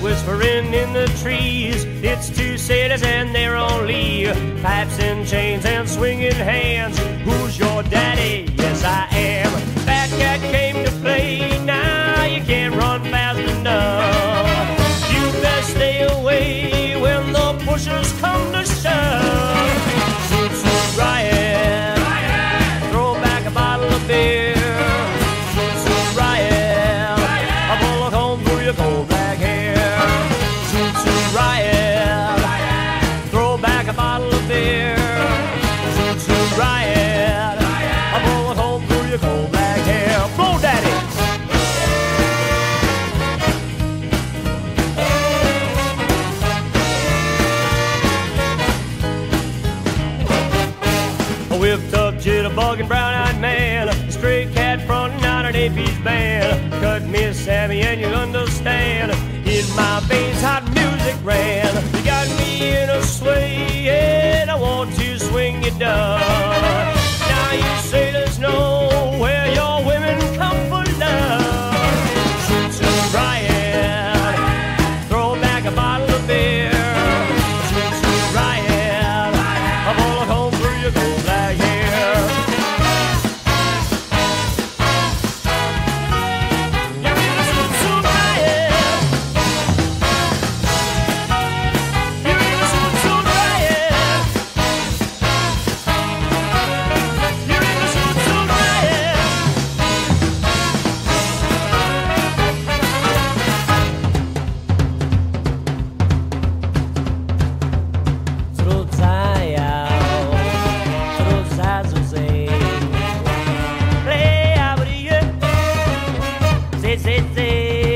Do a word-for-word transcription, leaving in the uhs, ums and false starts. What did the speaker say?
whispering in the trees. It's two sailors and they're on lee, pipes and chains and swinging hands. Who's your daddy? Yes, I am. Fat cat came to play. Now you can't run fast enough. You best stay away when the pushers come to shove. Zoot zoot riot, riot. Throw back a bottle of beer. Zoot zoot riot, riot. A bullet home through your cold black hair. Zoot zoot riot, riot. Throw back a bottle of beer. Zoot zoot riot, riot. A bullet home through your cold black hair. Blow, daddy. A whipped up, jitterbugging, brown-eyed man, a stray cat fronting out an eight-piece band. Cut me, Sammy, and you'll understand. In my veins, hot music ran. You got me in a sway, and I want to swing you down. Now you sailors know where your women come for love. Zoot zoot riot, throw back a bottle of beer. Zoot zoot riot, a bullet home through your cold black hair. You're in a zoot zoot riot. You're in a zoot zoot riot. You're in a zoot zoot riot. Trudzają, trudzają się. Play out with you. Say, say, say.